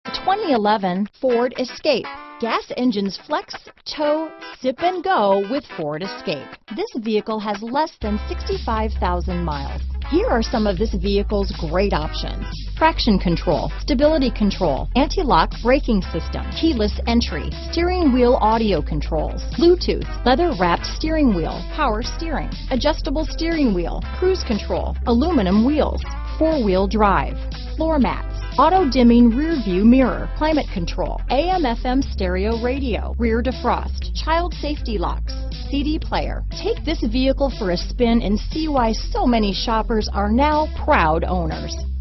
2011 Ford Escape. Gas engines flex, tow, sip and go with Ford Escape. This vehicle has less than 65,000 miles. Here are some of this vehicle's great options: traction control, stability control, anti-lock braking system, keyless entry, steering wheel audio controls, Bluetooth, leather-wrapped steering wheel, power steering, adjustable steering wheel, cruise control, aluminum wheels, four-wheel drive, floor mats, auto-dimming rear-view mirror, climate control, AM/FM stereo radio, rear defrost, child safety locks, CD player. Take this vehicle for a spin and see why so many shoppers are now proud owners.